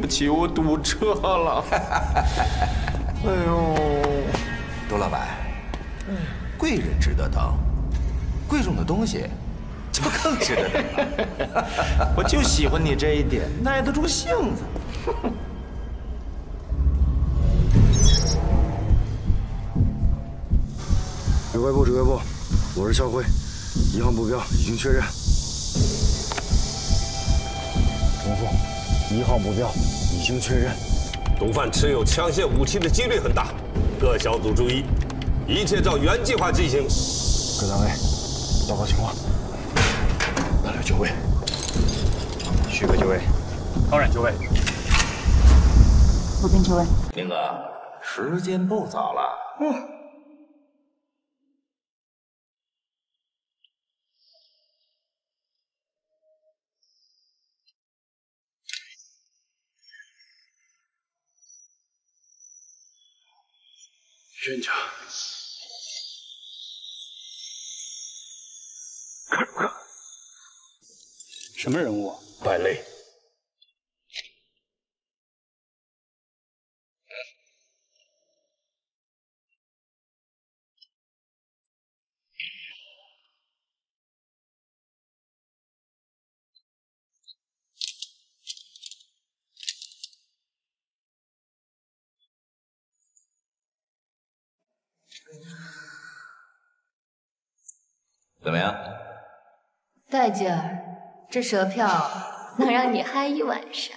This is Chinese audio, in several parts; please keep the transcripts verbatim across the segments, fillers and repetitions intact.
不起，我堵车了。哎呦， 杜老板，贵人值得等，贵重的东西就更值得等了。 我就喜欢你这一点，耐得住性子。 指挥部，指挥部，我是肖辉，一号目标已经确认。重复，一号目标已经确认。 毒贩持有枪械武器的几率很大，各小组注意，一切照原计划进行。 各单位报告情况。大刘就位，徐哥就位，高冉就位， 陆斌就位。 明哥，时间不早了。嗯。 冤家， 什么人物啊？ 败类。 怎么样？ 带劲儿，这蛇票能让你嗨一晚上。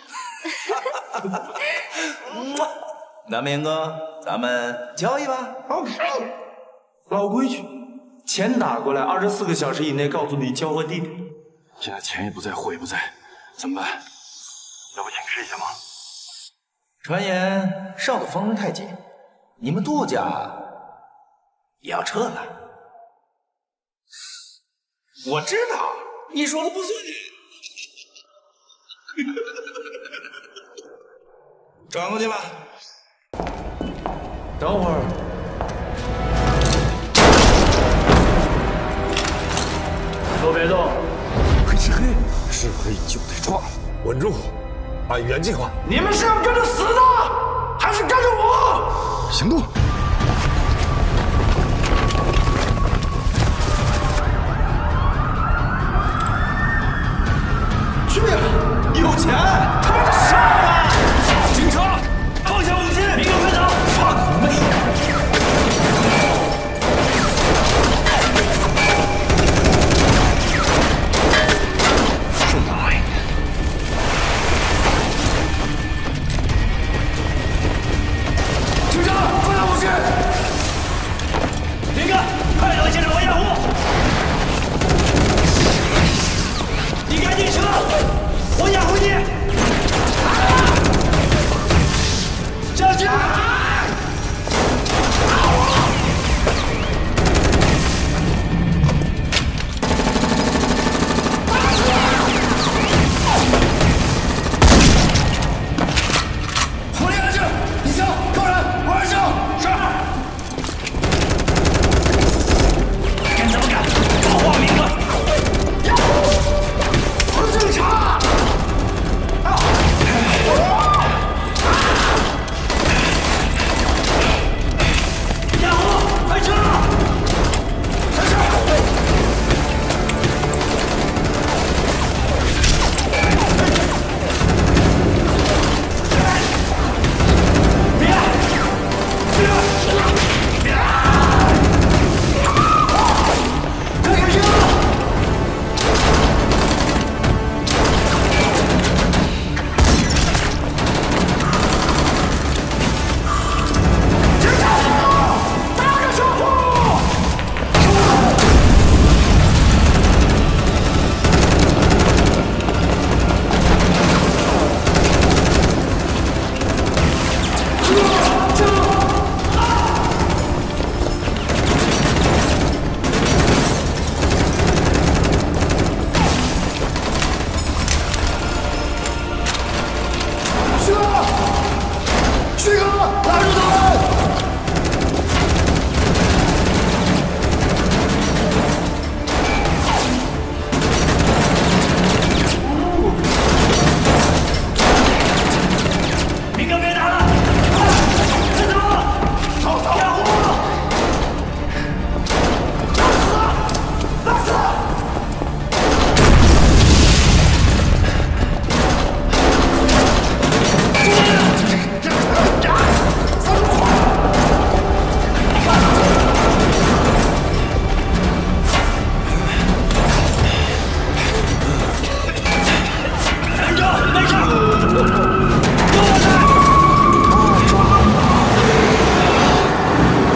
那明哥，咱们交易吧。 好，老规矩，钱打过来，二十四个小时以内告诉你交货地点。 现在钱也不在，货也不在，怎么办？要不请示一下吗？ 传言少的风声太紧，你们杜家也要撤了。 我知道，你说的不算。转过去吧。等会儿。 都别动。 黑吃黑，是黑就得抓， 稳住，按原计划。 你们是要跟着死的，还是跟着我？ 行动！ 去，有钱，他妈的上来！ 警察，放下武器，明哥快走！ 放你妹！ 顺来。 警察，放下武器！ 明哥，快走，先生，我掩护。你赶紧撤，我掩护你。上去！ 火力安置，你行，高人，我二星。是。 敢怎么敢？搞晃明哥！ 死警察！啊！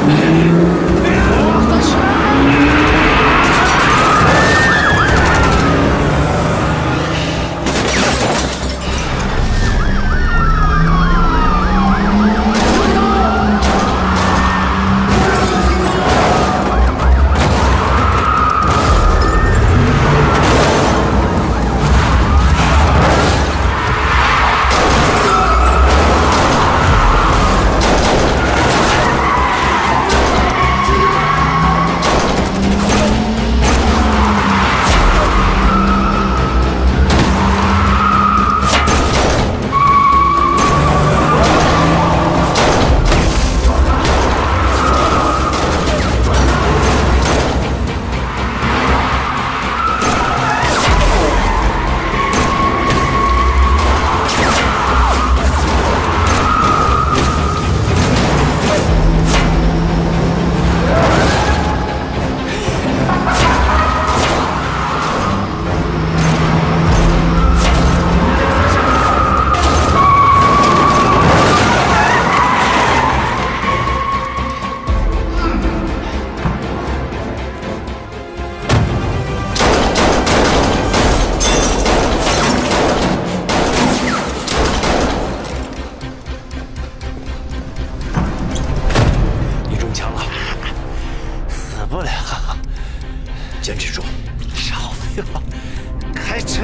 坚持住！少废话，开车！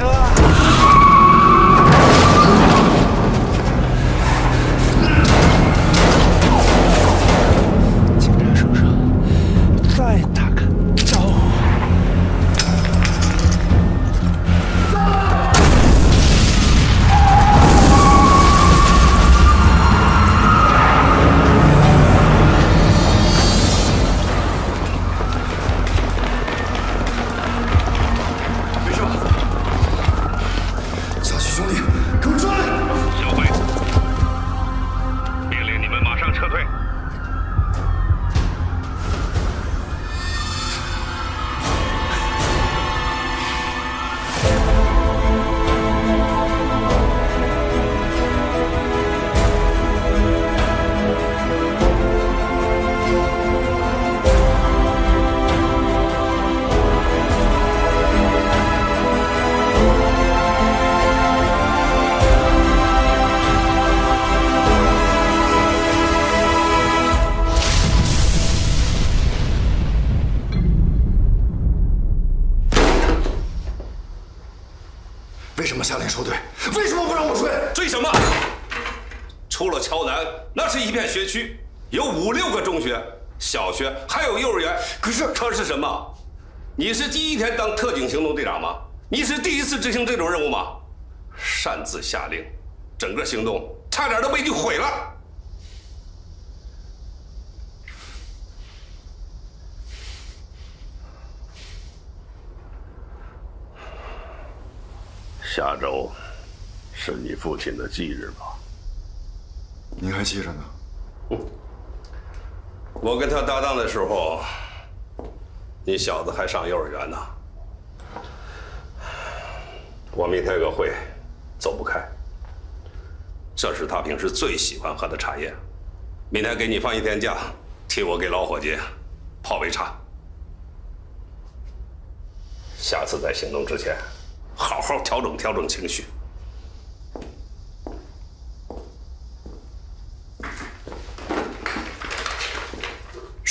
警察叔叔，再打个招呼。 为什么下令收队？为什么不让我追？ 追什么？除了桥南，那是一片学区，有五六个中学、小学，还有幼儿园。 可是， 可是什么？你是第一天当特警行动队长吗？你是第一次执行这种任务吗？擅自下令，整个行动差点都被你毁了。 下周是你父亲的忌日吧？ 您还记着呢？ 嗯，我跟他搭档的时候，你小子还上幼儿园呢。我明天有个会，走不开。这是他平时最喜欢喝的茶叶，明天给你放一天假，替我给老伙计泡杯茶。下次在行动之前，好好调整调整情绪。 是。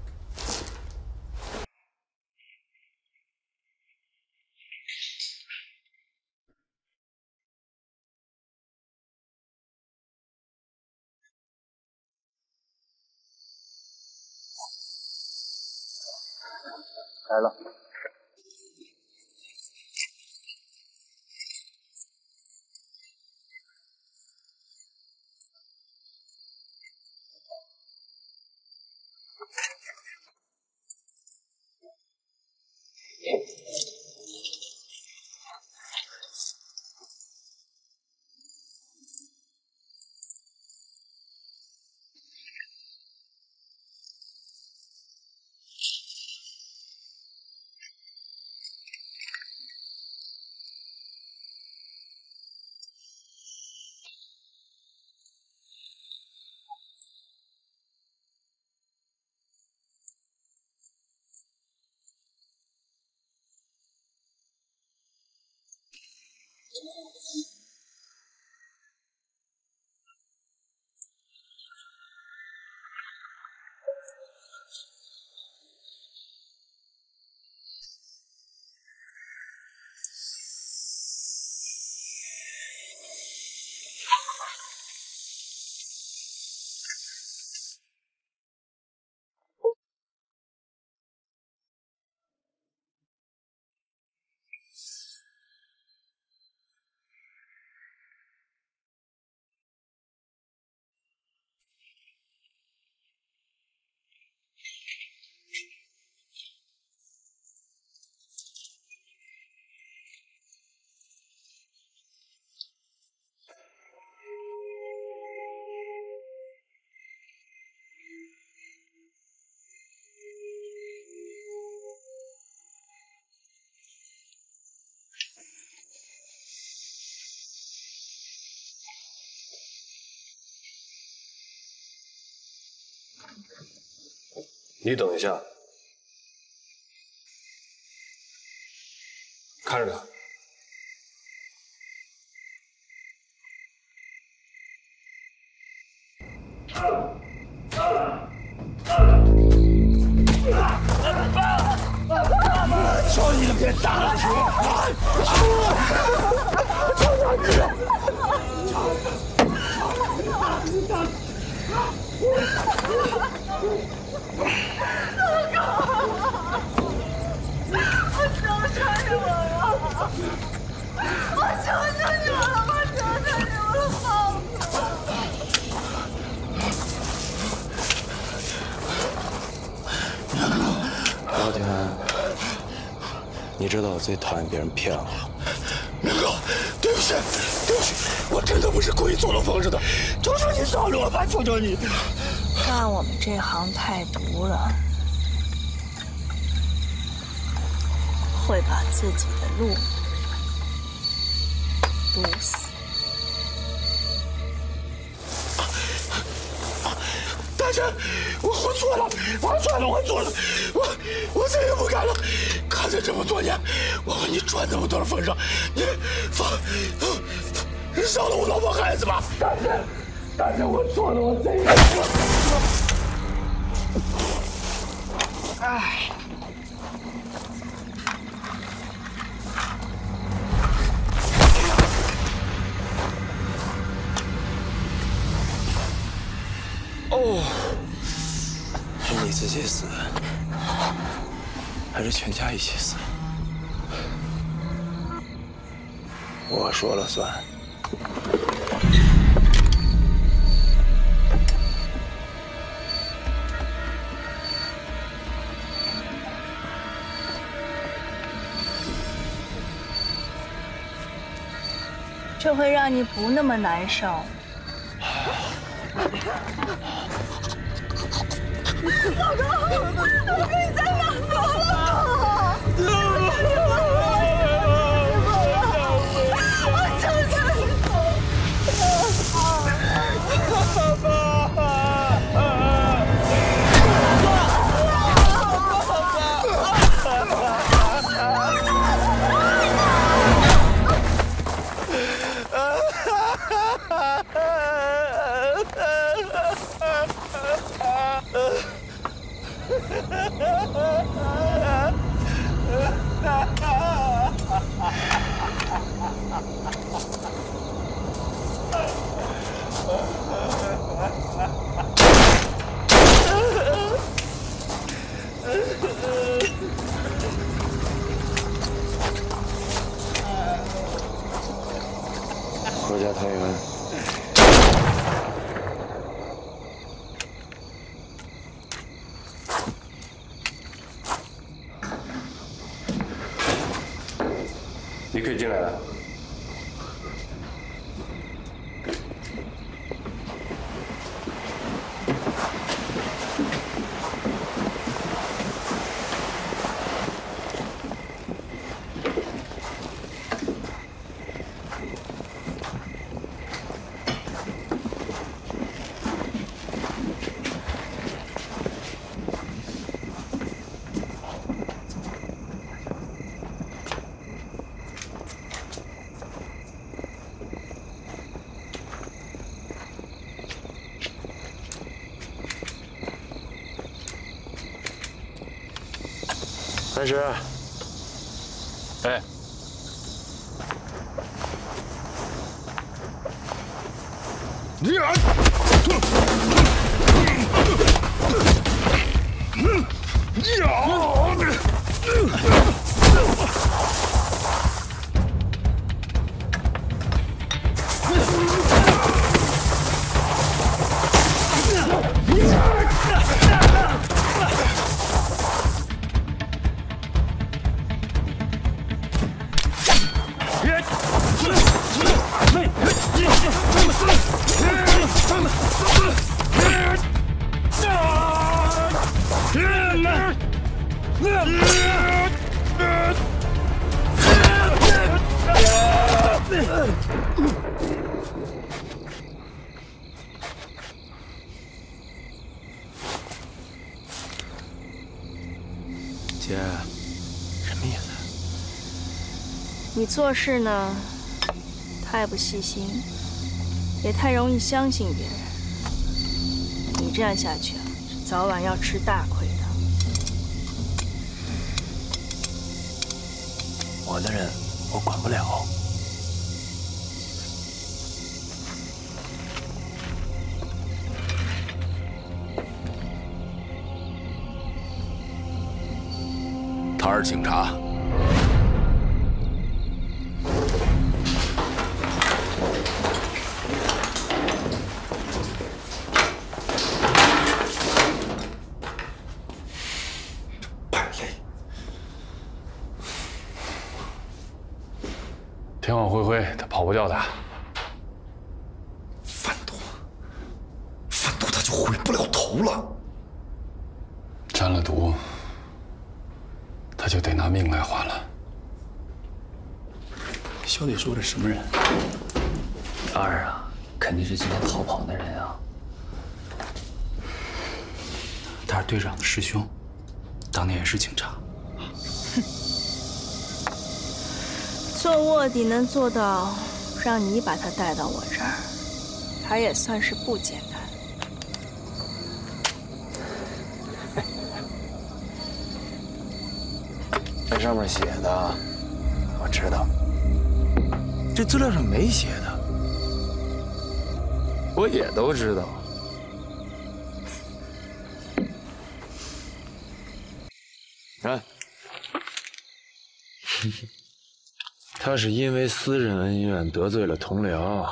来了。 你等一下，看着他。 求你了，别打下去！求求你了！我求求你们了！我求求你们了！我求求你们了！放我！老田，你知道我最讨厌别人骗我。 明哥，对不起，对不起，我真的不是故意做漏风声的，求求你饶了我吧，求求你！ 干我们这行太毒了，会把自己的路堵死。 大姐，我我错了，我错了，我错了，我我再也不敢了。看在这么多年，我为你赚那么多的份上，你放饶了我老婆孩子吧。大姐，大姐，我错了，我再也不了。哎。 哦，是你自己死，还是全家一起死？我说了算。 这会让你不那么难受。老公，我可以再难过了。我求求你，爸回家太原。你可以进来了。 三十。哎。你啊！ 姐，什么意思？ 你做事呢，太不细心，也太容易相信别人。你这样下去啊，早晚要吃大亏的。 我的人，我管不了。 他是警察。 败类！ 天网恢恢，他跑不掉的。 贩毒，贩毒他就回不了头了。 沾了毒。 他就得拿命来换了。 小李说的什么人？ 二啊，肯定是今天逃跑的人啊。 他是队长的师兄，当年也是警察。 哼，做卧底能做到让你把他带到我这儿，他也算是不简单。 这上面写的，我知道。这资料上没写的，我也都知道。看，他是因为私人恩怨得罪了同僚。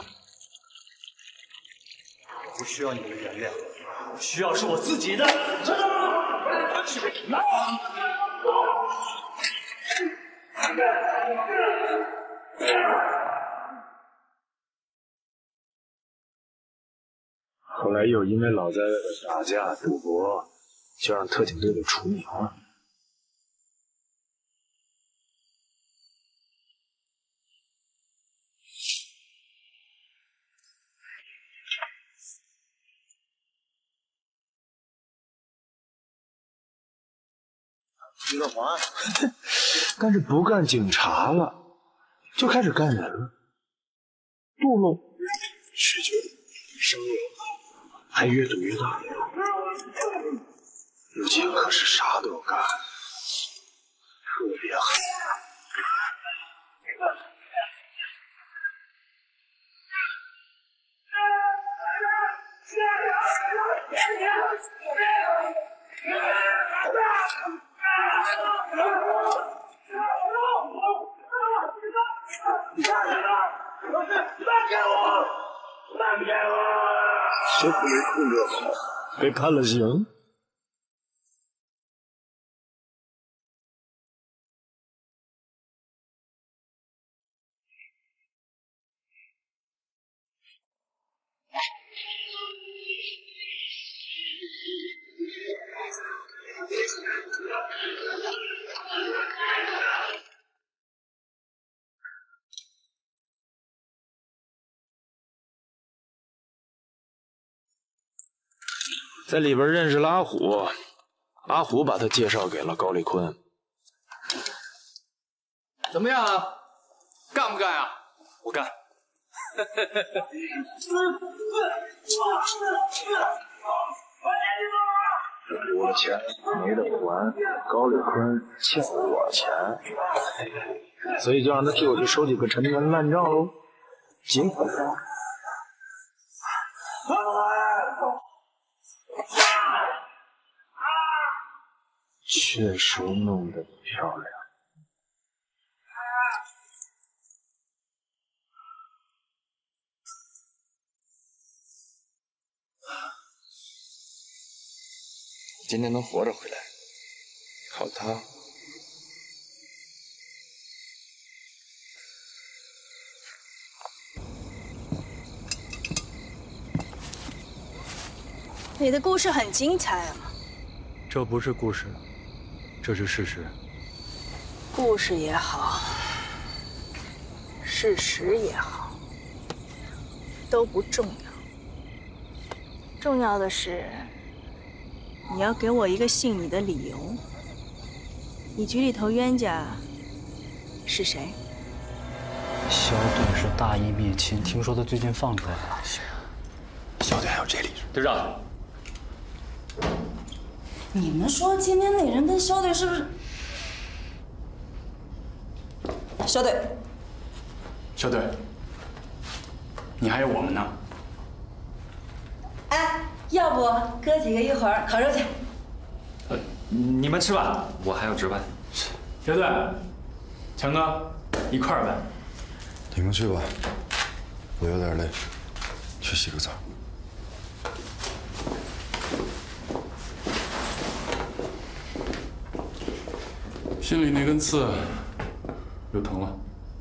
不需要你的原谅，我需要是我自己的，知道吗？来！ 后来又因为老在外边打架赌博，就让特警队给除名了。 一个环， 但是不干警察了，就开始干人了，堕落、酗酒、生肉。 还越赌越大，如今可是啥都干，特别狠。 放开我！放开我！ 谁不没控制好，被判了刑。在里边认识了阿虎，阿虎把他介绍给了高立坤。 怎么样啊？干不干啊？我干。 我有钱没得还，高丽坤欠我钱，所以就让他替我去收几个陈年烂账喽。结果，确实弄得漂亮。 今天能活着回来，靠他。 你的故事很精彩啊！ 这不是故事，这是事实。 故事也好，事实也好，都不重要。重要的是，你要给我一个信你的理由。你局里头冤家是谁？ 萧盾是大义灭亲，听说他最近放出来了。 萧盾还有这理？ 队长。 你们说今天那人跟肖队是不是？肖队， 肖队，你还有我们呢。 哎，要不哥几个一会儿烤肉去？ 呃，你们吃吧，我还要值班。 肖队，强哥，一块儿呗。 你们去吧，我有点累，去洗个澡。 心里那根刺又疼了，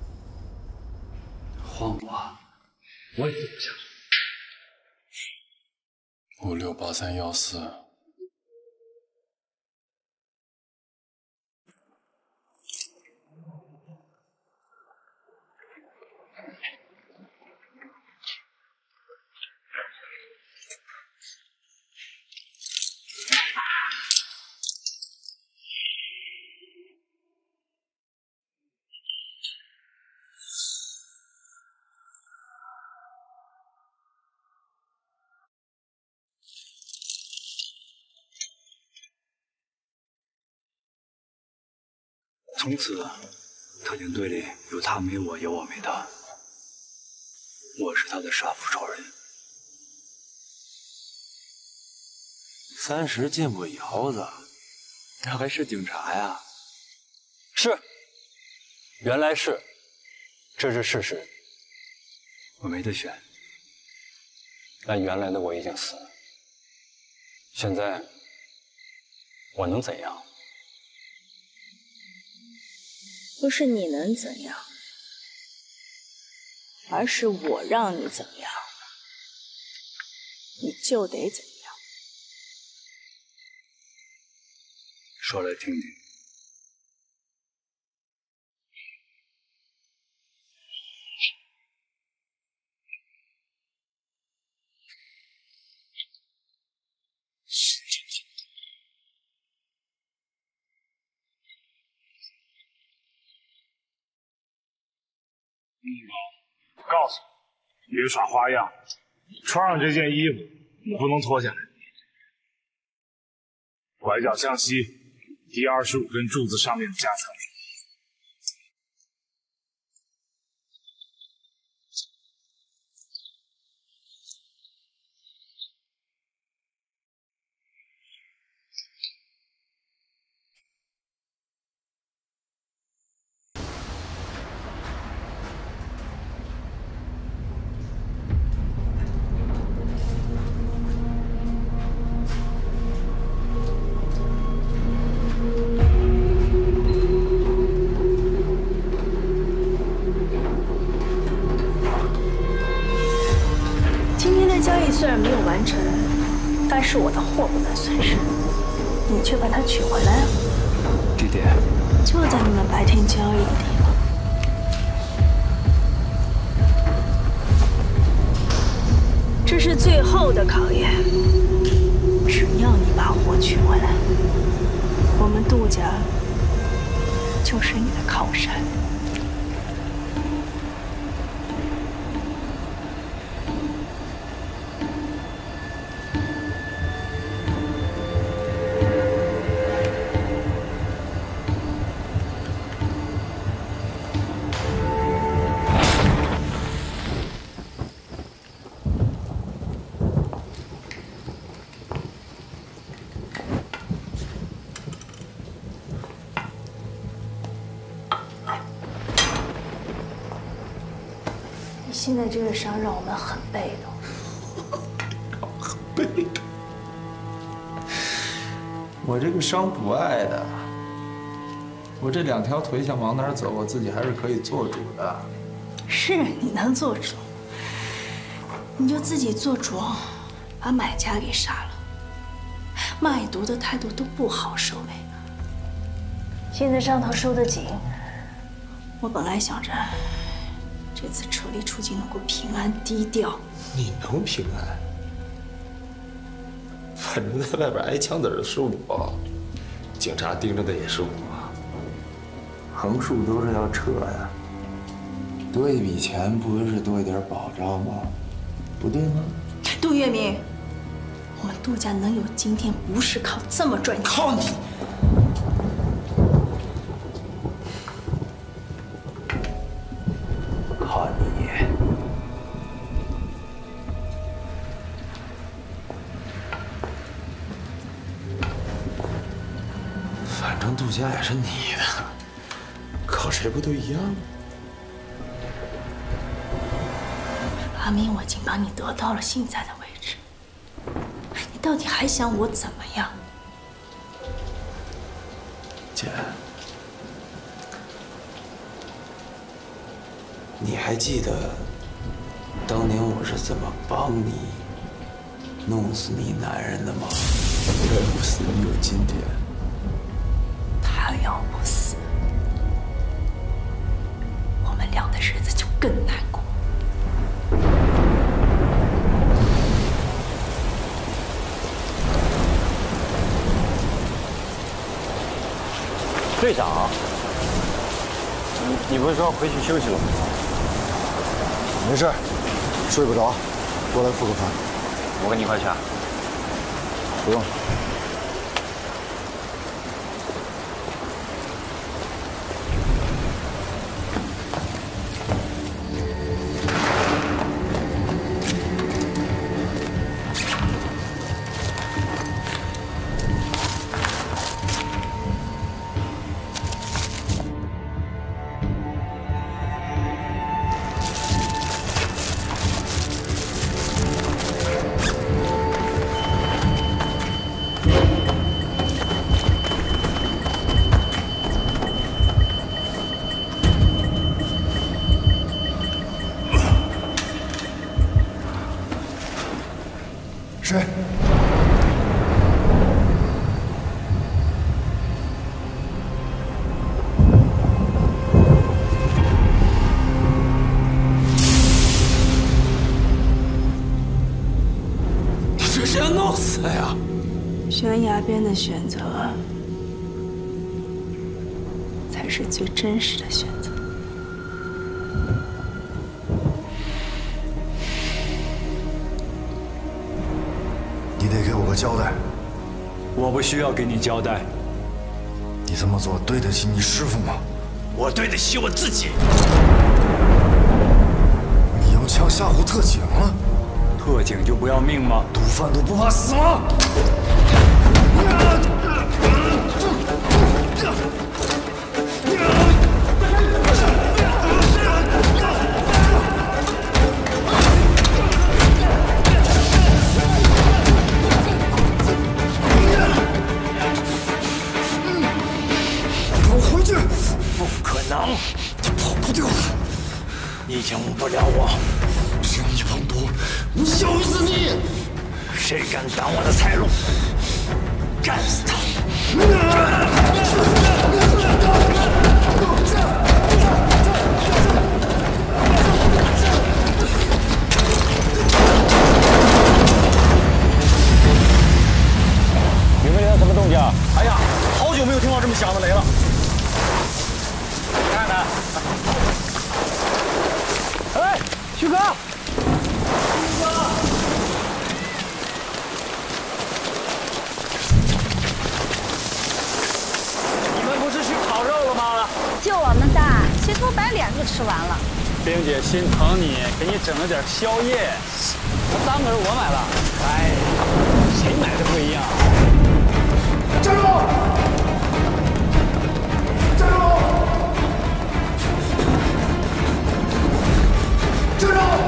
换我，我也走不下去。五六八三幺四， 从此，特警队里有他没我，有我没他。我是他的杀父仇人。 三十进步窑子， 那还是警察呀？是，原来是，这是事实。我没得选。但原来的我已经死了。现在，我能怎样？ 不是你能怎样，而是我让你怎样，你就得怎样。 说来听听。 告诉你，别耍花样，穿上这件衣服，你不能脱下来。拐角向西，第二十五根柱子上面的夹层。 虽然没有完成，但是我的货不能损失，你却把它取回来了。 地点就在你们白天交易的地方。这是最后的考验，只要你把货取回来，我们杜家就是你的靠山。 我现在这个伤让我们很被动。 很被动。我这个伤不碍的，我这两条腿想往哪儿走，我自己还是可以做主的。 是你能做主，你就自己做主，把买家给杀了。卖毒的态度都不好收尾。现在账头收得紧，我本来想着这次车里出境能够平安低调。 你能平安？反正在外边挨枪的人是我，警察盯着的也是我，横竖都是要撤呀。多一笔钱不是多一点保障吗？不对吗？ 杜月明，我们杜家能有今天，不是靠这么赚钱。 靠你！靠你！反正杜家也是你的，靠谁不都一样吗？ 阿明，我已经把你得到了现在的位置，你到底还想我怎么样？ 姐，你还记得当年我是怎么帮你弄死你男人的吗？要不死你有今天。 他要不死，我们俩的日子就更难过。 队长，你你不是说要回去休息了吗？ 没事，睡不着，过来复个盘。 我跟你一块去啊？ 不用。谁？ 你这是要弄死他呀！ 悬崖边的选择，才是最真实的选择。 你得给我个交代。 我不需要给你交代。 你这么做对得起你师傅吗？ 我对得起我自己。 你用枪吓唬特警了？ 特警就不要命吗？ 毒贩都不怕死吗？ 你赢不了我， 只要你碰毒，我笑死你！ 谁敢挡我的财路，干死他！ 你们有什么动静？哎呀，好久没有听到这么响的雷了。看看。哎，旭哥！旭哥！你们不是去烤肉了吗？ 就我们的，七头白脸都吃完了。 冰姐心疼你，给你整了点宵夜。单个是我买了。哎，谁买的不一样？ 站住！站住！站住！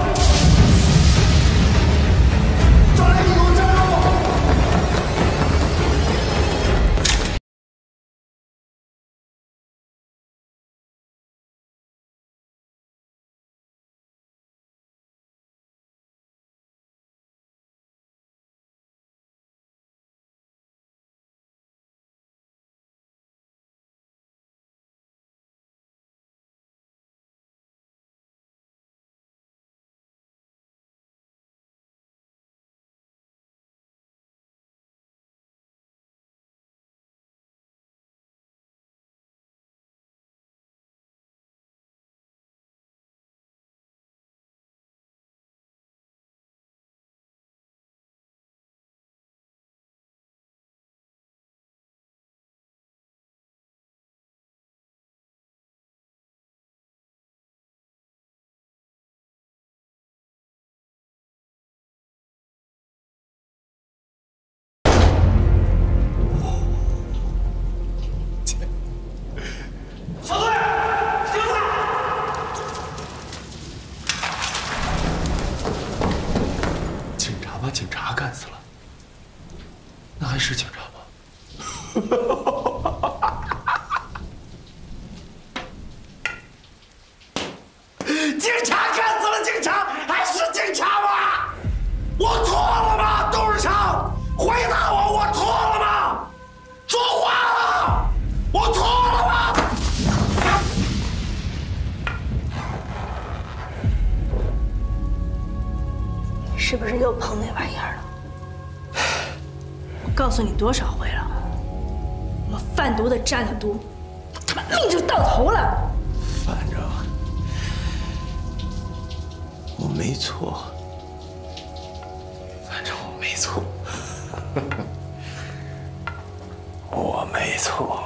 警察干死了警察，还是警察吗？我错了吗？董事长，回答我，我错了吗？说话了，我错了吗？ 是不是又碰那玩意儿了？我告诉你多少回了，我们贩毒的占了毒，他妈命就到头了。 反正我没错，反正我没错，我没错。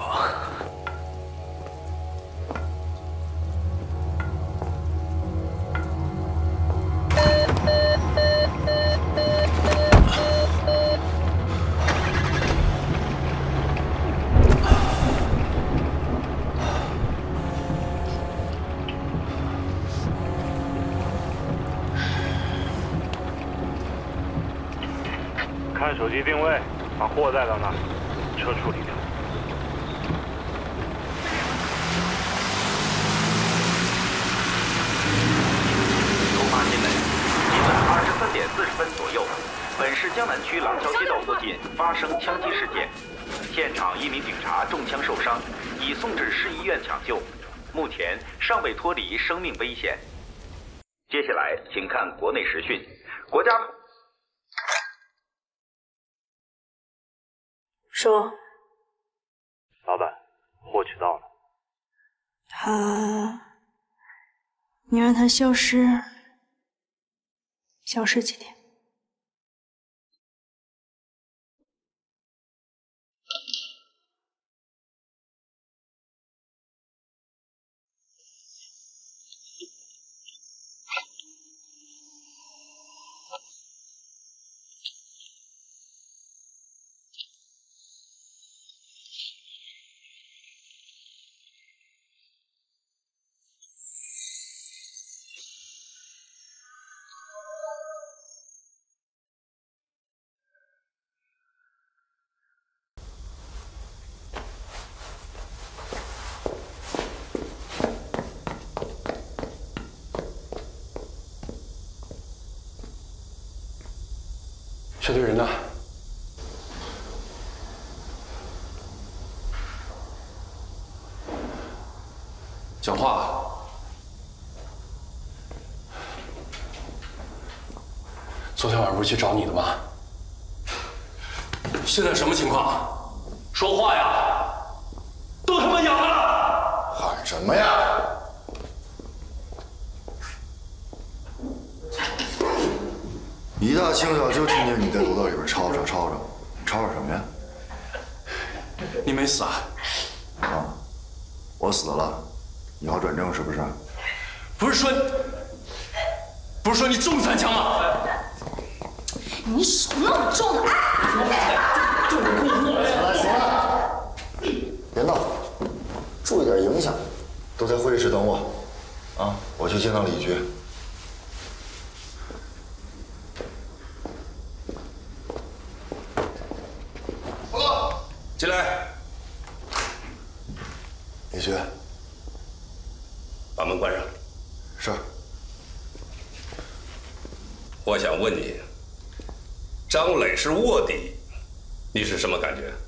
看手机定位，把货带到那儿，车处理掉。 突发新闻：今晚二十三点四十分左右，本市江南区廊桥街道附近发生枪击事件，现场一名警察中枪受伤，已送至市医院抢救，目前尚未脱离生命危险。接下来，请看国内时讯，国家。 说， 老板，货取到了。 他，你让他消失，消失几天？ 车队人呢？讲话！昨天晚上不是去找你的吗？现在什么情况？说话呀！都他妈哑了！ 喊什么呀？一大清早就听见你在楼道里边吵吵吵吵，吵吵什么呀？ 你没死啊？ 啊，我死了，你要转正是不是？ 不是说，不是说你中三枪吗？ 你手那么重啊！ 行了行了，别闹，注意点影响。都在会议室等我，啊，我去见到李局。 进来。 李局， 把门关上。 是。 我想问你，张磊是卧底，你是什么感觉？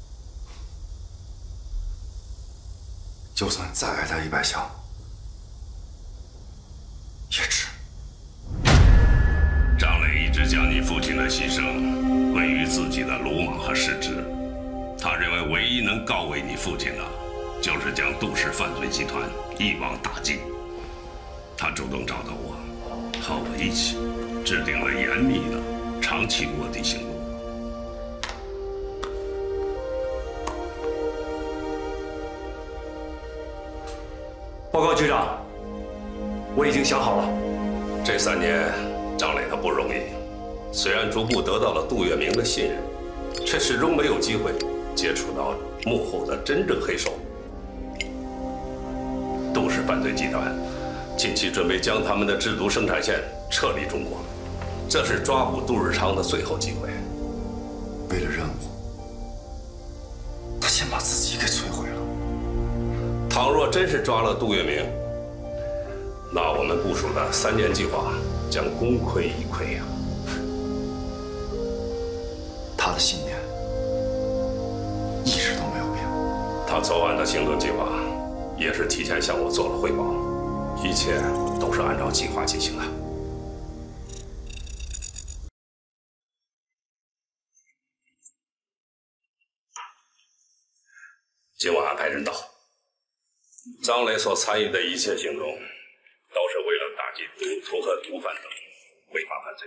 就算再挨他一百枪，也值。 张磊一直将你父亲的牺牲归于自己的鲁莽和失职。他认为唯一能告慰你父亲的，就是将杜氏犯罪集团一网打尽。他主动找到我，和我一起制定了严密的长期卧底行动。 报告局长，我已经想好了。 这三年，张磊他不容易，虽然逐步得到了杜月明的信任，却始终没有机会接触到幕后的真正黑手。杜氏犯罪集团近期准备将他们的制毒生产线撤离中国，这是抓捕杜日昌的最后机会。 为了任务， 先把自己给摧毁了。 倘若真是抓了杜月明，那我们部署的三年计划将功亏一篑呀。 他的信念一直都没有变。 他昨晚的行动计划也是提前向我做了汇报，一切都是按照计划进行的。今晚安排人到，张磊所参与的一切行动，都是为了打击赌徒和毒贩等违法犯罪。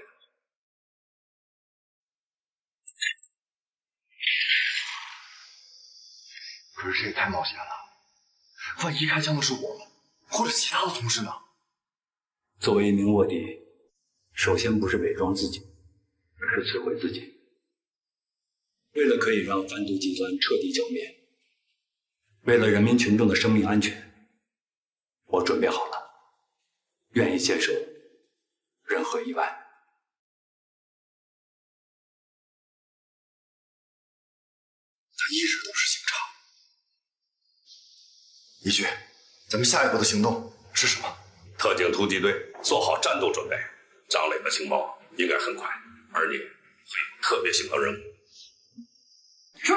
可是这也太冒险了，万一开枪的是我们，或者其他的同事呢？ 作为一名卧底，首先不是伪装自己，而是摧毁自己。为了可以让贩毒集团彻底剿灭，为了人民群众的生命安全，我准备好了，愿意接受任何意外。 他一直都是警察。一句，咱们下一步的行动是什么？ 特警突击队做好战斗准备，张磊的情报应该很快，而你会有特别性的任务。 是。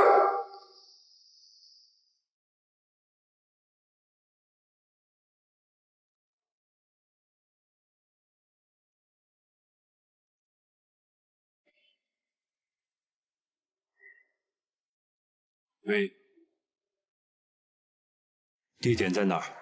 喂，地点在哪儿？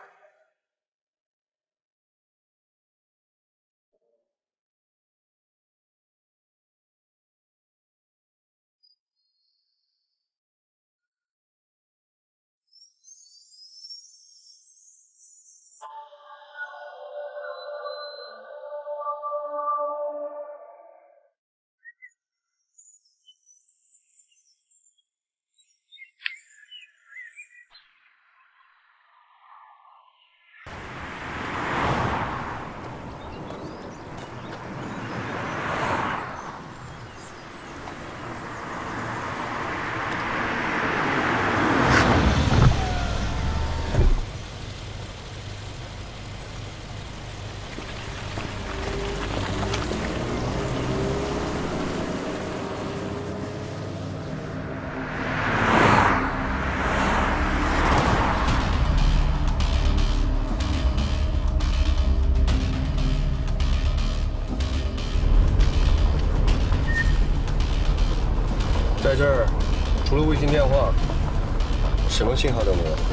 在这儿，除了卫星电话，什么信号都没有。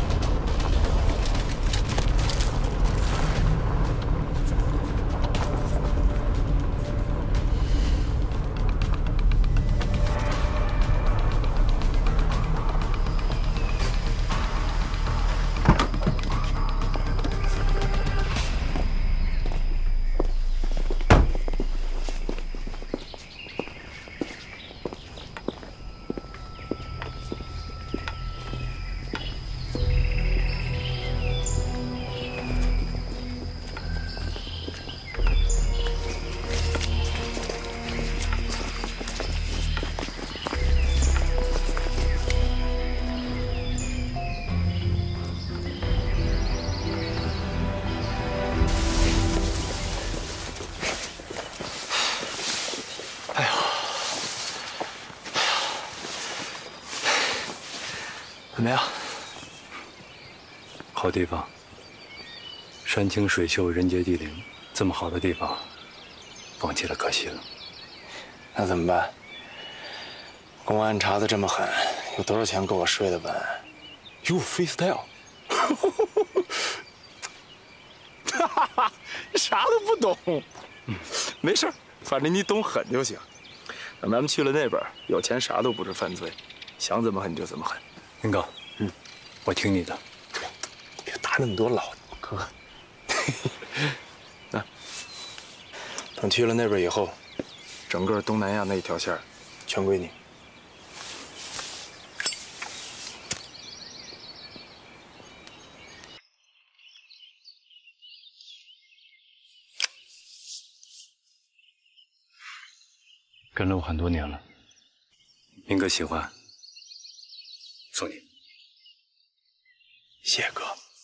怎么样？好地方，山清水秀，人杰地灵，这么好的地方，放弃了可惜了。 那怎么办？公安查的这么狠，有多少钱够我睡的本？ 哟 ，freestyle， 哈哈哈，啥都不懂。嗯，没事，反正你懂狠就行。等咱们去了那边，有钱啥都不是犯罪，想怎么狠就怎么狠。 林哥，嗯，我听你的。 别打那么多老哥。 那等去了那边以后，整个东南亚那一条线全归你。 跟了我很多年了，林哥喜欢，送你。 谢哥。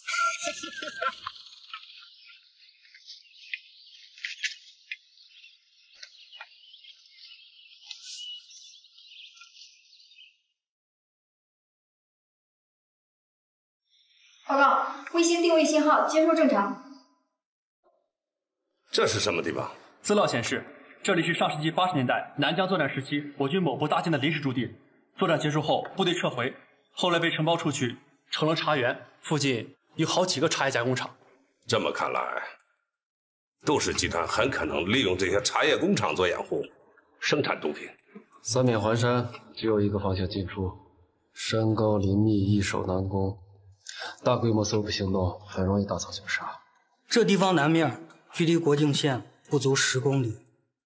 报告，卫星定位信号接收正常。 这是什么地方？ 资料显示，这里是上世纪八十年代南疆作战时期我军某部搭建的临时驻地。作战结束后，部队撤回，后来被承包出去，成了茶园。附近有好几个茶叶加工厂。 这么看来，杜氏集团很可能利用这些茶叶工厂做掩护，生产毒品。 三面环山，只有一个方向进出，山高林密，易守难攻。大规模搜捕行动很容易大草小杀。 这地方南面距离国境线不足十公里。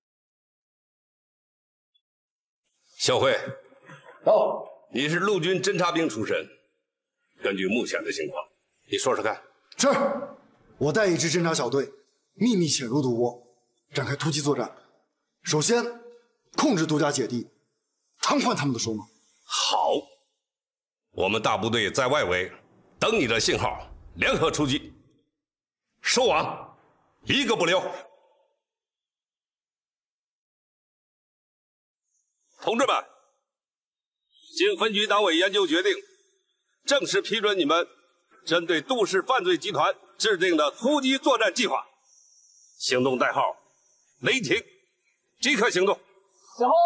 小辉，到，你是陆军侦察兵出身，根据目前的情况，你说说看。 是，我带一支侦察小队，秘密潜入毒窝，展开突击作战。首先，控制独家姐弟，瘫痪他们的手马。 好，我们大部队在外围。等你的信号，联合出击，收网，一个不留。同志们，经分局党委研究决定，正式批准你们针对杜氏犯罪集团制定的突击作战计划，行动代号“雷霆”，即刻行动。 小战。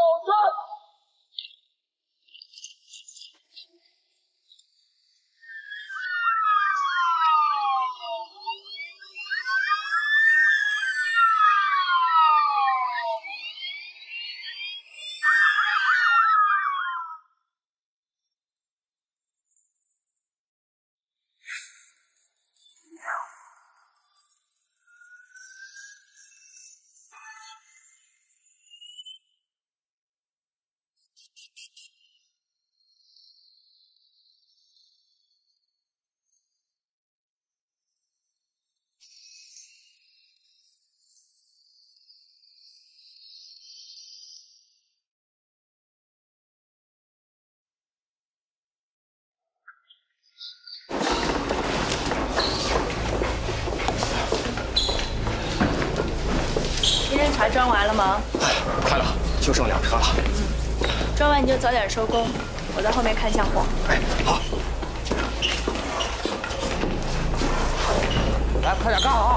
今天茶装完了吗？ 快了，就剩两车了。 嗯，装完你就早点收工，我在后面看下货。 哎，好。 来，快点干啊！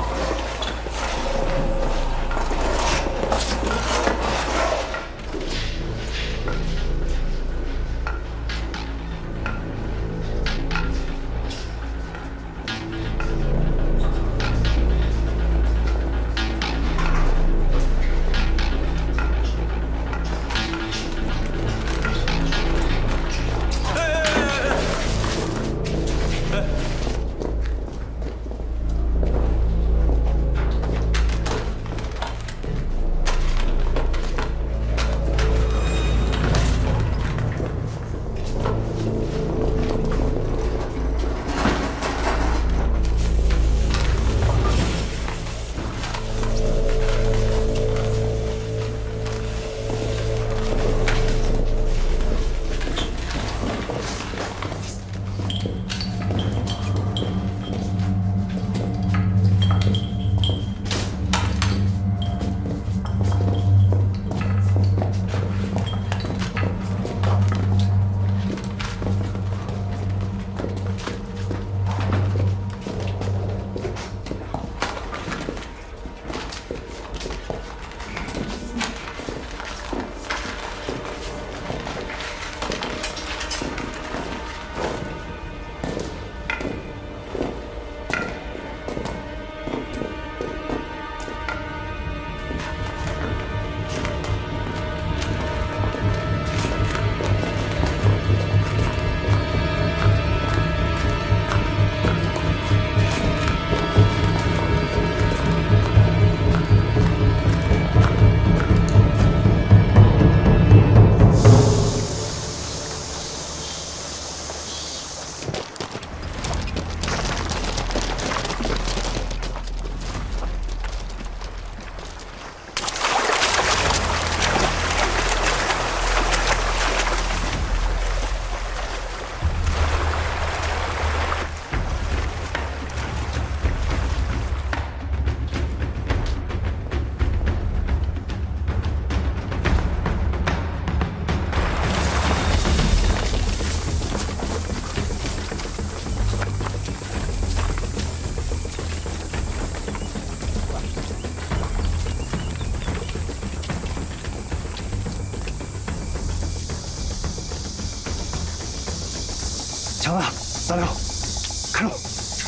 强子，大刘，看路。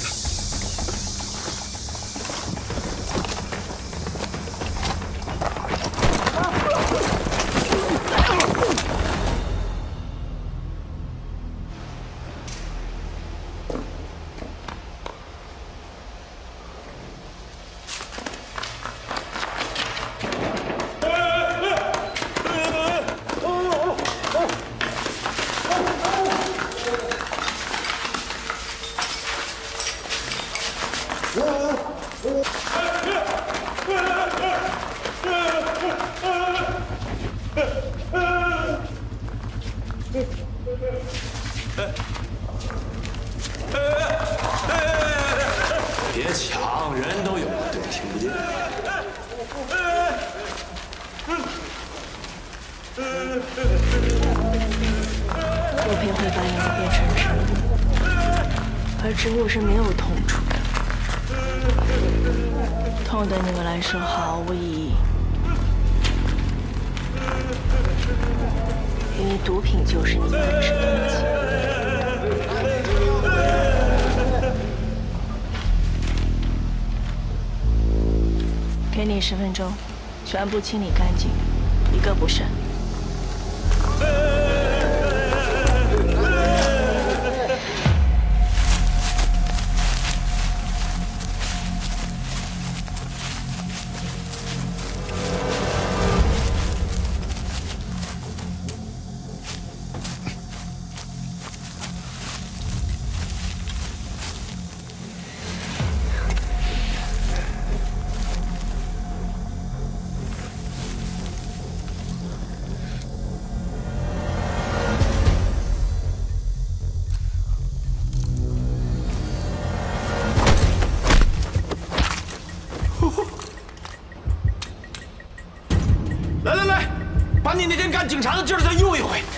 别抢，人都有，都听不见。 毒品会把你们变成植物，而植物是没有痛楚的，痛对你们来说毫无意义，因为毒品就是你们的止痛剂。 给你十分钟，全部清理干净，一个不剩。 来来来，把你那天干警察的劲儿再用一回。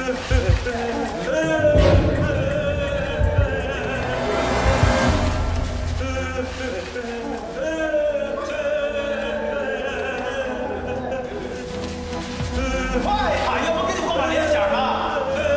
快呀，要不给你换把脸响吧。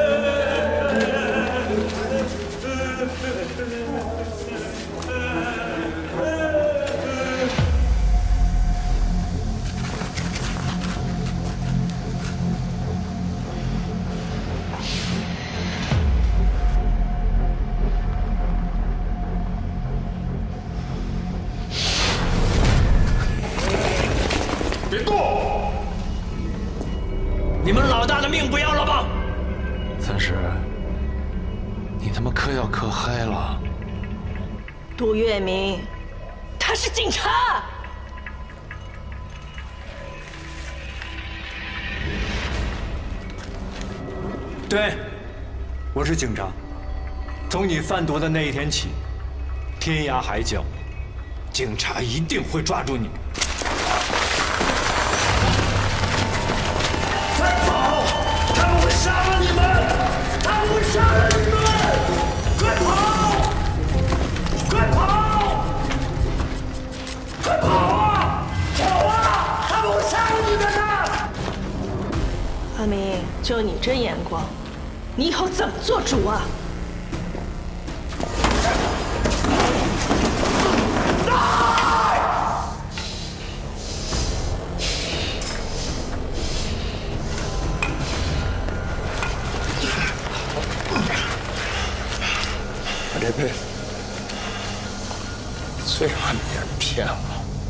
别动！你们老大的命不要了吗？ 三师，你他妈嗑药嗑嗨了。 杜月明，他是警察。 对，我是警察。从你贩毒的那一天起，天涯海角，警察一定会抓住你。 快跑！他们会杀了你们！他们会杀了你们！快跑！快跑！快跑啊！跑啊！他们会杀了你们的！ 阿明，就你这眼光，你以后怎么做主啊？ 我这辈子最让你别人骗了。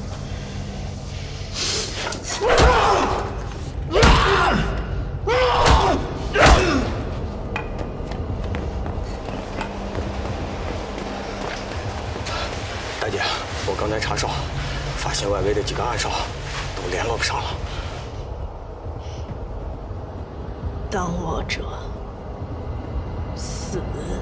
大姐，我刚才查哨，发现外围的几个暗哨都联络不上了。 当我者死。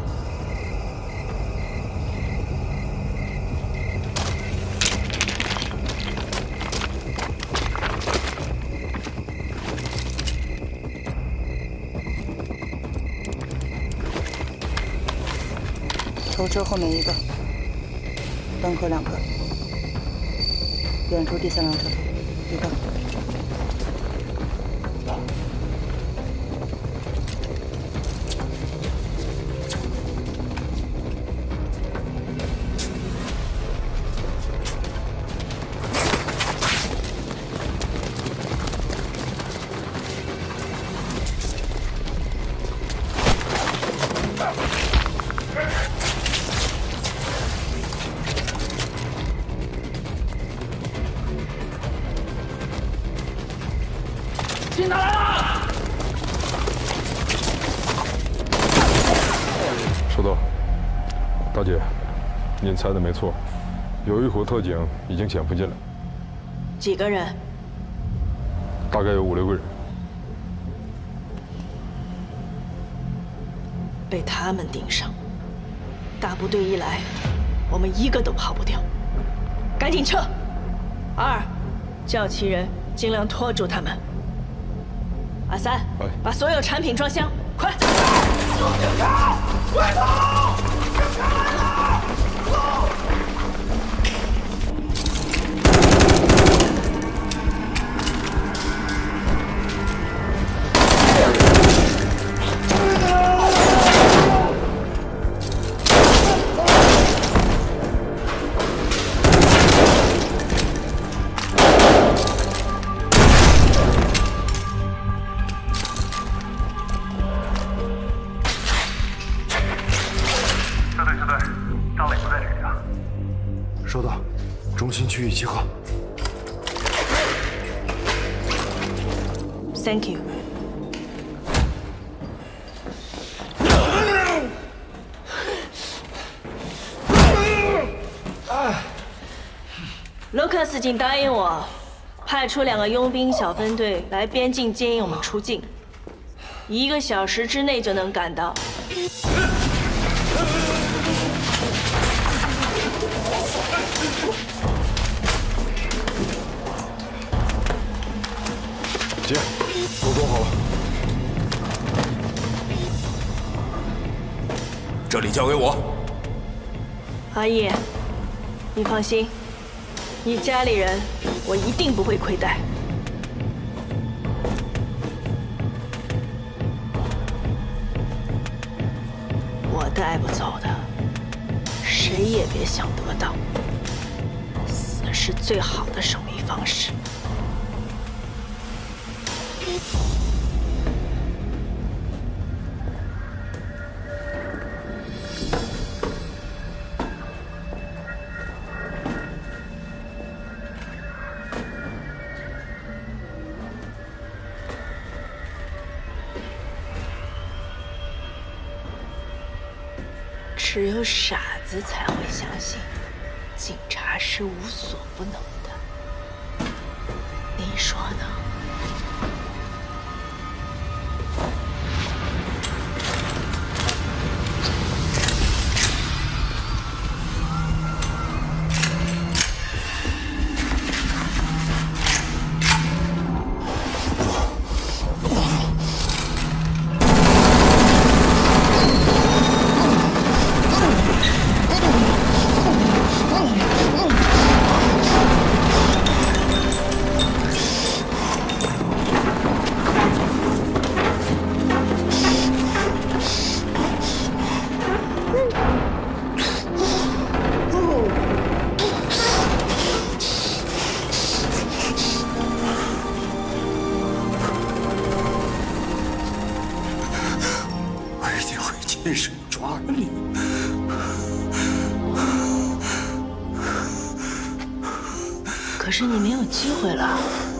头车后面一个，灯口两个，远处第三辆车头一个。 进来了！ 收到。大姐，您猜的没错，有一伙特警已经潜伏进来， 几个人？ 大概有五六个人。 被他们盯上，大部队一来，我们一个都跑不掉。赶紧撤！二，叫齐人尽量拖住他们。阿三，把所有产品装箱，快！警察，快走！警察来了！走！ 收到，中心区域集合。 Thank you。罗克斯请答应我，派出两个佣兵小分队来边境接应我们出境，一个小时之内就能赶到。 姐，都装好了。 这里交给我。 阿义，你放心，你家里人我一定不会亏待。我带不走的，谁也别想得到。死是最好的胜利方式。只有傻子才会相信，警察是无所不能的。你说呢？ 亲手抓了你。 可是你没有机会了。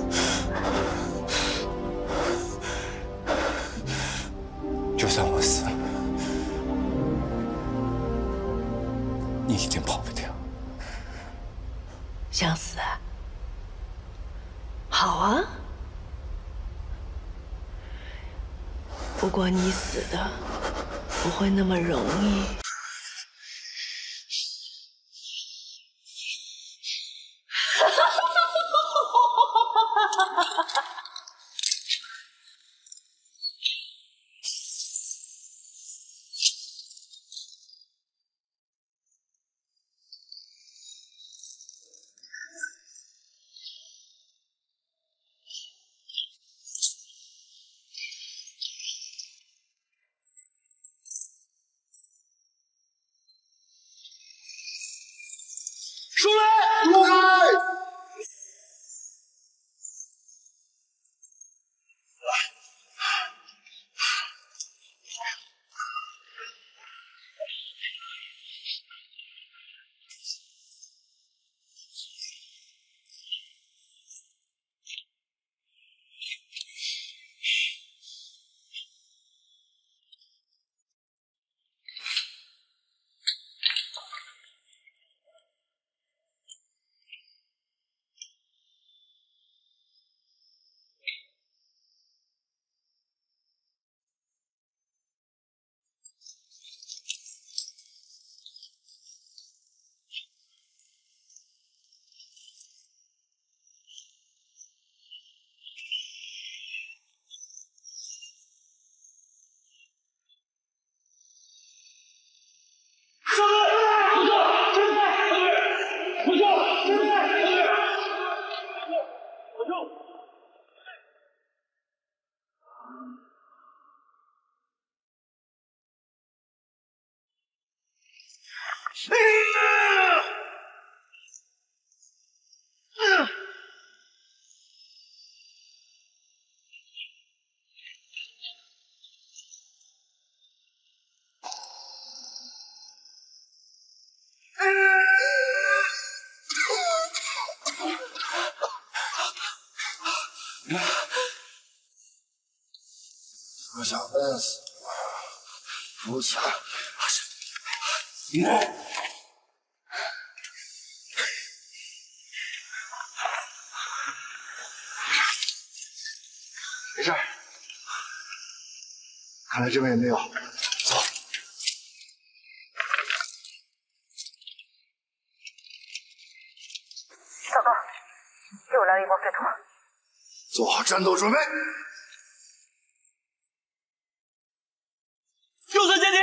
就算我死了，你一定跑不掉。 想死啊？好啊。不过你死的不会那么容易。 我想摁死我，扶起来。没事，看来这边也没有。走。 小哥，又来了一波废土。 做好战斗准备。 右侧接敌。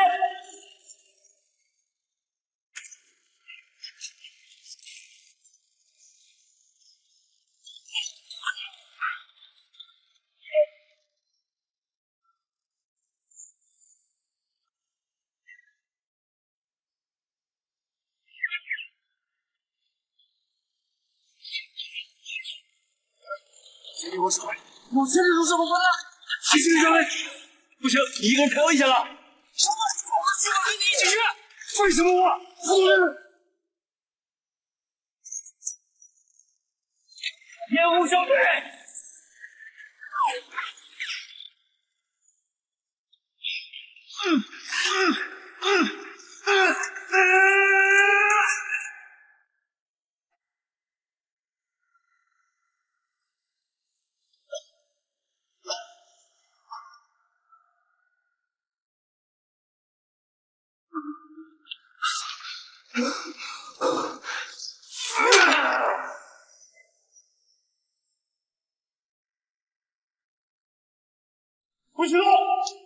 给我手，我现在如什么办呢？ 谢谢兄弟，不行，你一个人太危险了。 什么？我跟你一起去。为什么我？我烟雾小队。嗯嗯嗯嗯嗯。 不许动！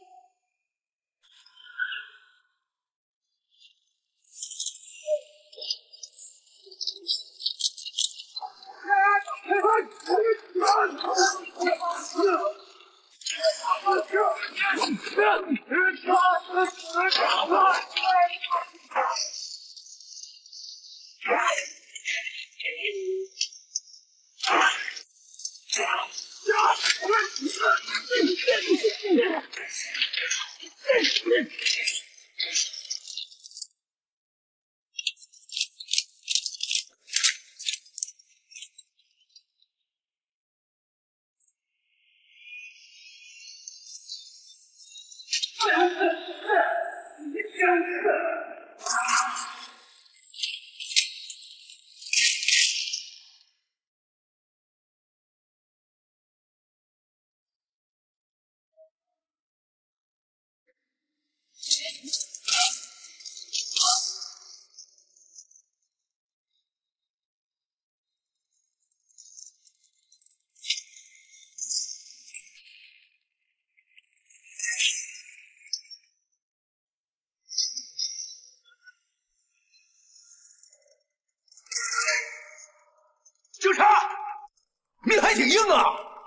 警察，命还挺硬啊！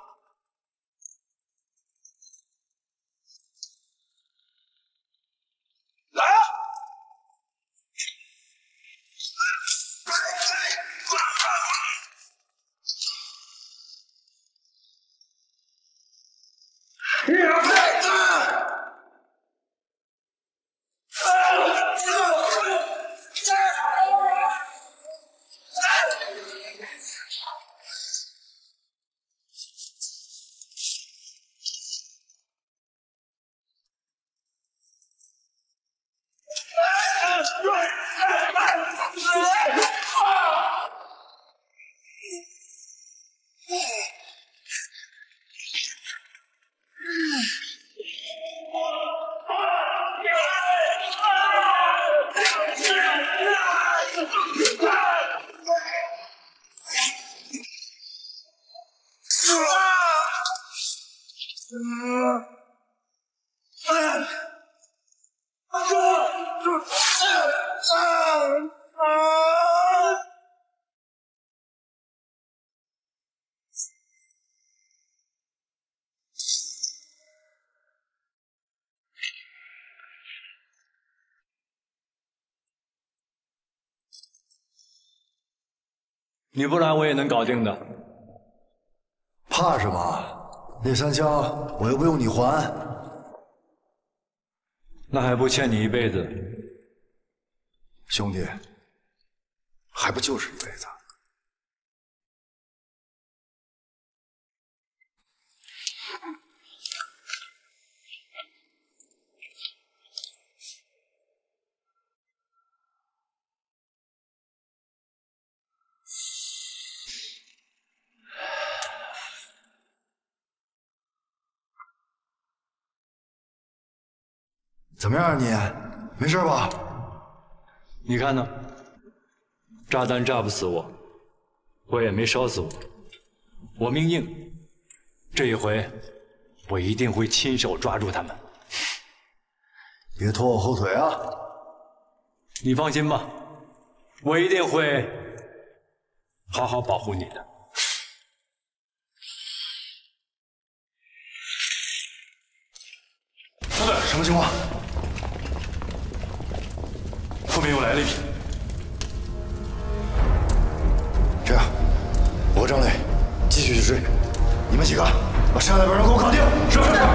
来啊！ 你不来我也能搞定的。 怕什么？那三枪我又不用你还。 那还不欠你一辈子。 兄弟，还不就是一辈子？ 怎么样啊你？没事吧？ 你看呢？炸弹炸不死我，火也没烧死我，我命硬。这一回，我一定会亲手抓住他们。 别拖我后腿啊！ 你放心吧，我一定会好好保护你的。 部队，什么情况？ 后面又来了一批。 这样，我和张磊继续去追，你们几个把山那边人给我搞定。是是是。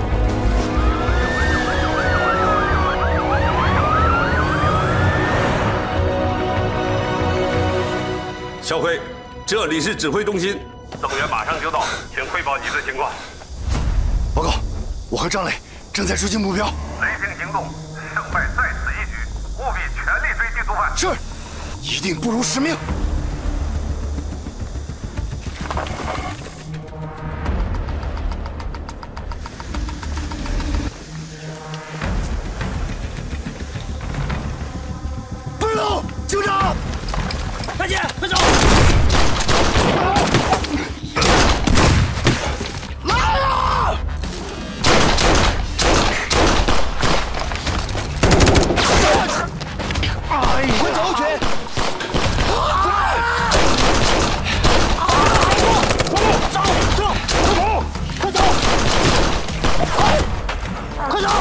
小辉，这里是指挥中心， 增援马上就到，请汇报你的情况。 报告，我和张磊正在追击目标。 雷霆行动，胜败在此一举，务必全力追击毒贩。 是，一定不辱使命。不许动，警长！ 大姐，快走！ 来呀！哎，快走，群！ 走走，快走，快走！快走！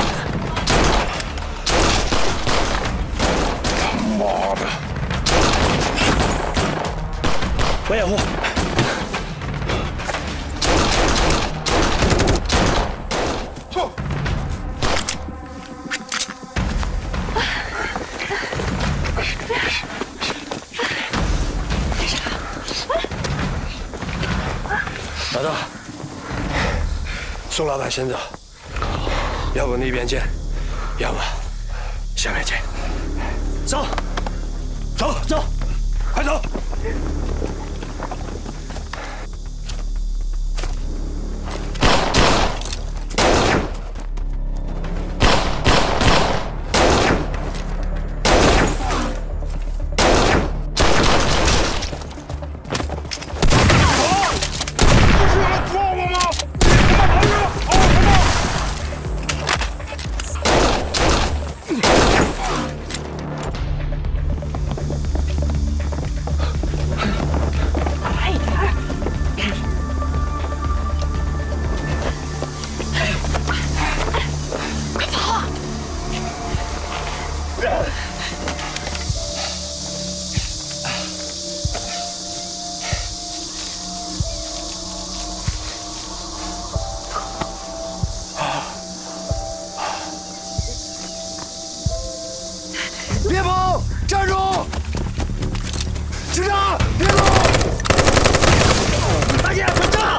他妈的！ 我掩护。 错。 老大，宋老板先走，要不那边见，要么下面见。 走，走走，快走！ 别跑，站住！警察，别走！ 大姐，快站！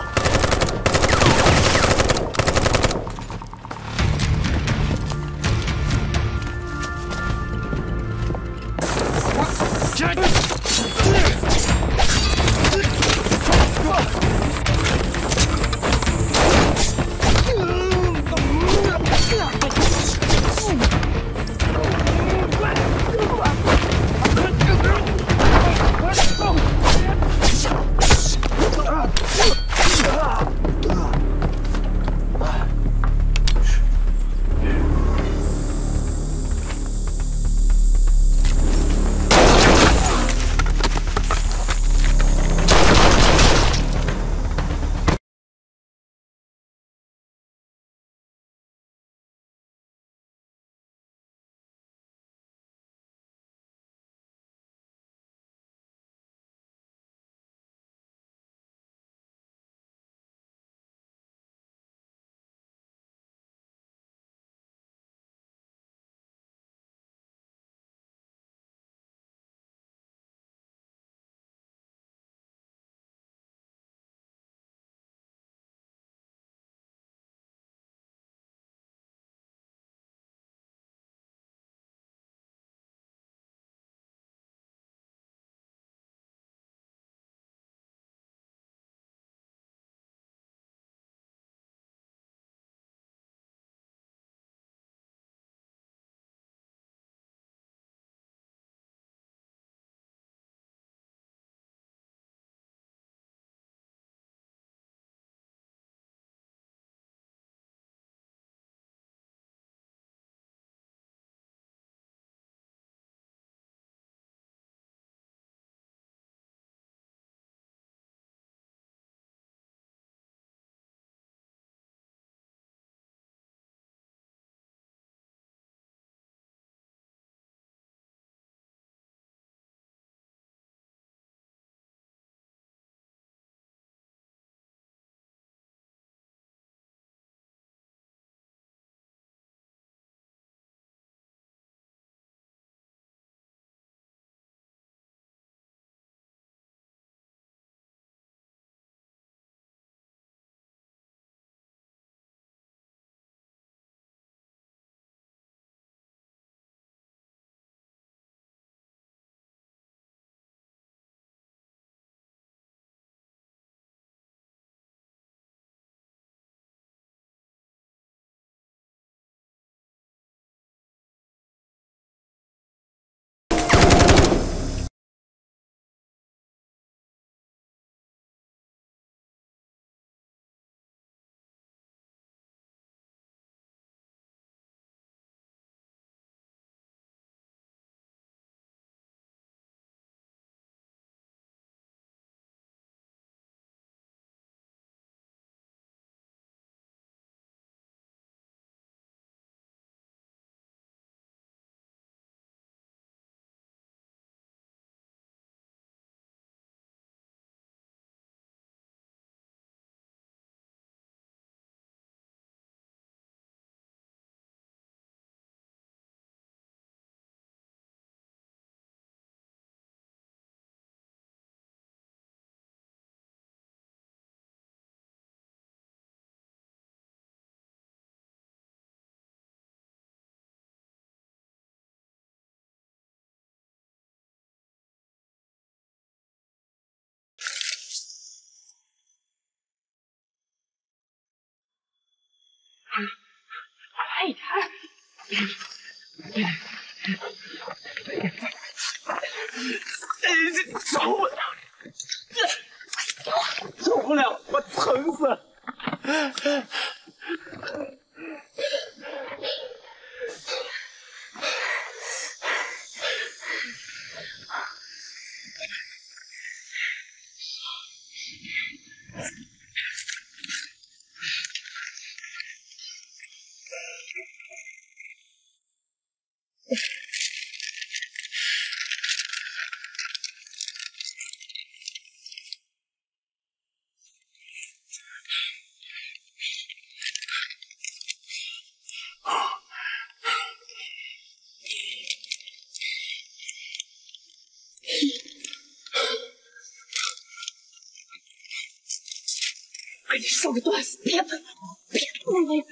快点儿！ 哎，这受不了，受不了，我疼死了！ 快点收个断死，别碰我，别碰我！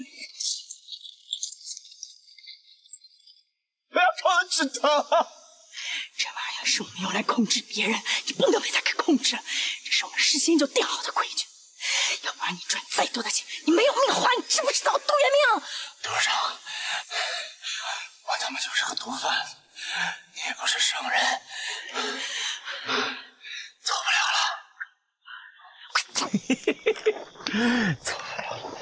不要控制他！ 这玩意儿是我们用来控制别人，你不能被他给控制。这是我们事先就定好的规矩，要不然你赚再多的钱，你没有命花，你知不知道？杜元明， 杜长，我他妈就是个毒贩子，你也不是圣人，走不了了。走不了了。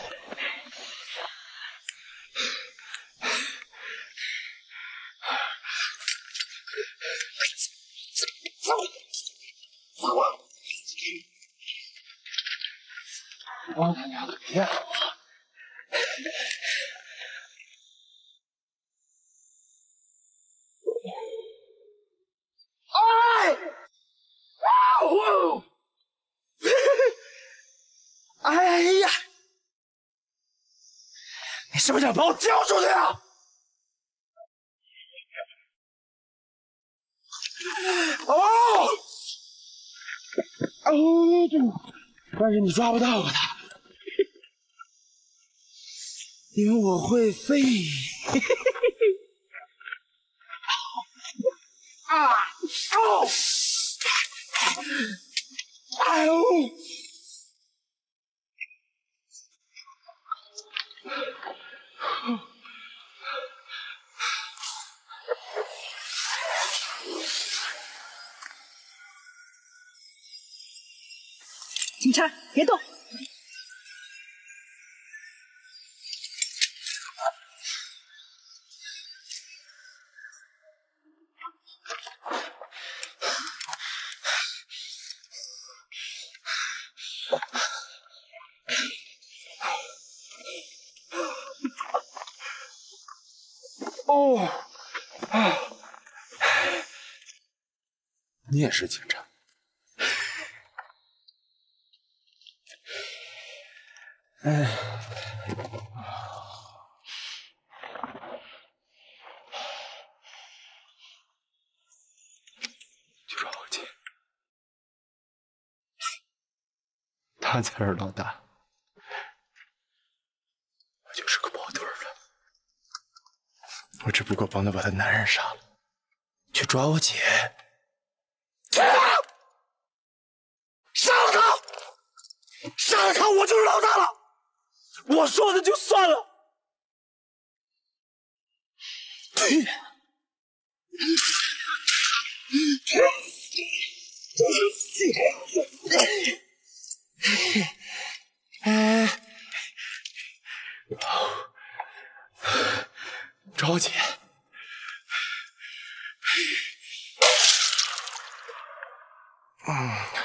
走，走啊！ 我他娘的骗我！哎！啊呜！哎呀！你是不是想把我交出去啊？哦！哦！但是你抓不到我的，因为我会飞。啊！哦！哎呦！ 警察，别动！ 哦，啊！你也是警察？哎，就抓我姐，他才是老大，我就是个跑腿的，我只不过帮他把他男人杀了，去抓我姐。杀了他！杀了他，我就是老大了。我说的就算了。哎，找我姐。嗯。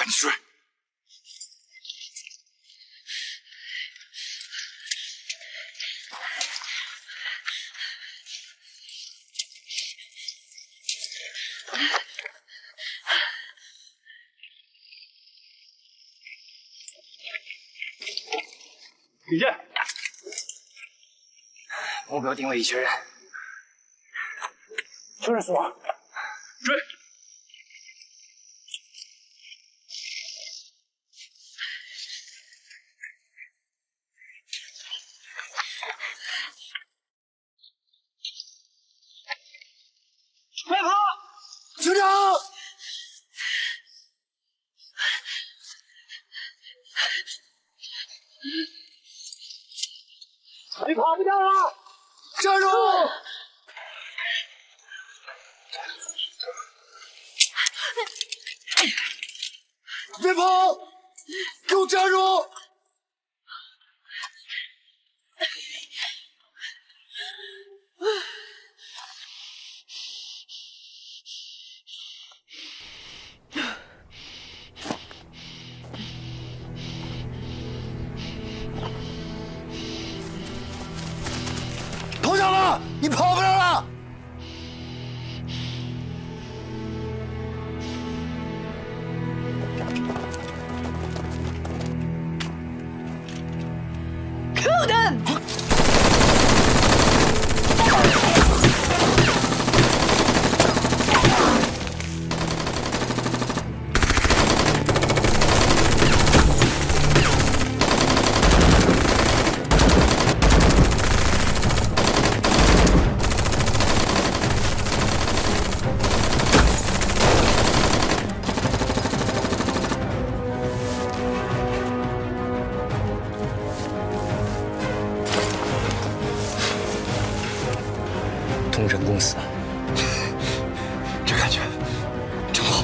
紧睡。 李健， 目标定位已确认， 确认死亡，追！ 别跑！警长！你跑不掉了！站住！别跑！给我站住！投降了！你跑不了了！ Kill them! 同生共死， 这感觉真好。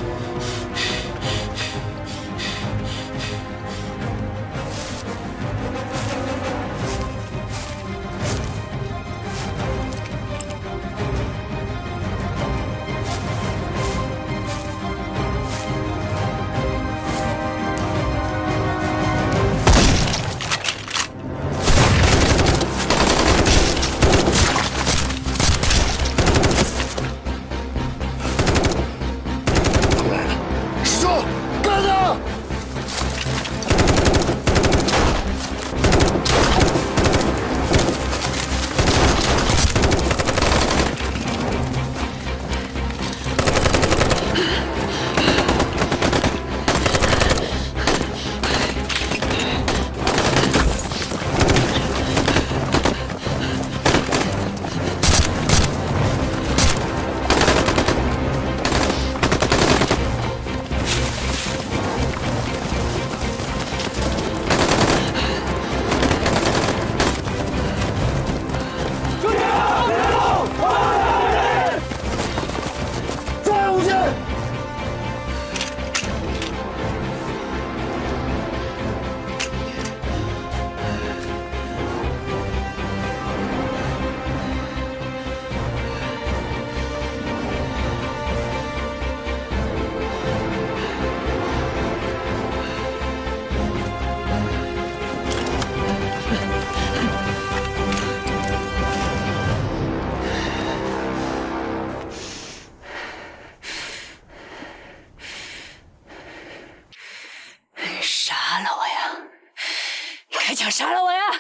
杀了我呀！你快讲杀了我呀！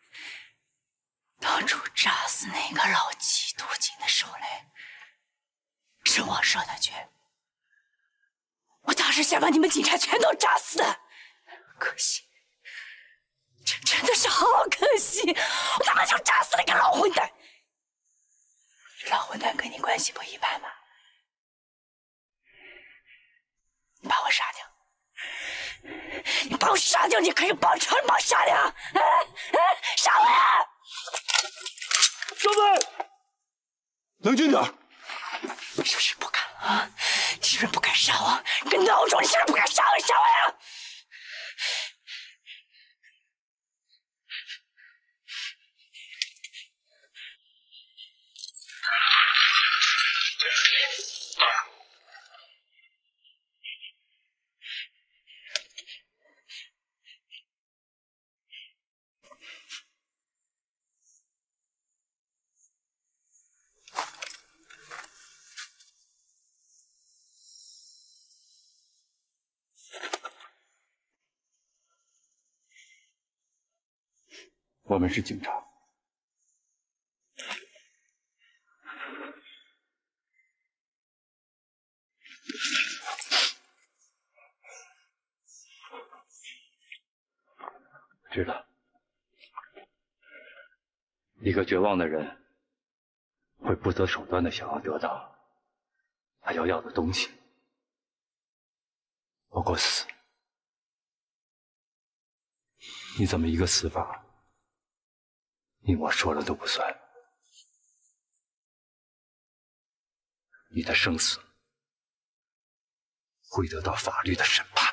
当初炸死那个老缉毒警的手雷，是我射的箭。我当时想把你们警察全都炸死的，可惜，这真的是好可惜！我他妈就炸死了个老混蛋！老混蛋跟你关系不一般吧？你把我杀掉！你把我杀掉，你可以报仇，你把我杀掉！哎哎，杀我呀！ 小队，冷静点。 你是不是不敢啊？你是不是不敢杀我？你个孬种，你是不是不敢杀我？杀我呀！ 我们是警察。知道，一个绝望的人会不择手段的想要得到他要要的东西，包括死。你怎么一个死法，你我说了都不算？你的生死会得到法律的审判。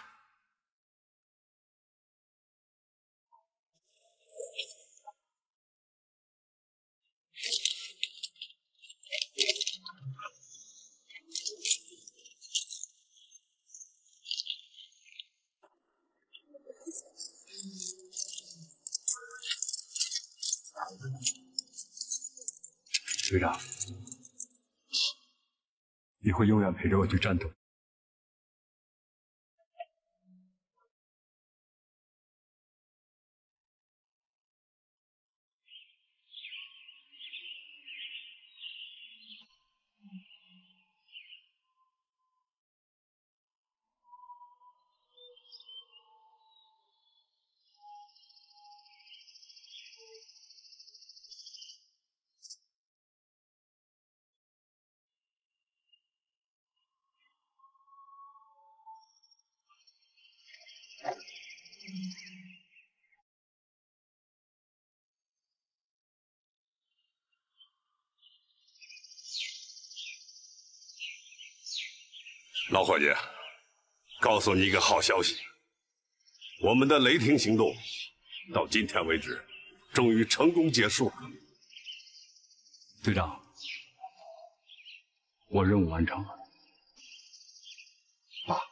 队长，你会永远陪着我去战斗。 老伙计，告诉你一个好消息，我们的雷霆行动到今天为止，终于成功结束了。 队长，我任务完成了。爸，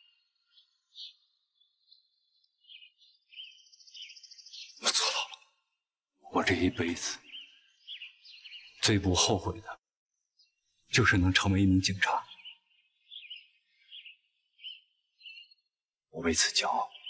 我做到了。我这一辈子最不后悔的，就是能成为一名警察。我为此骄傲。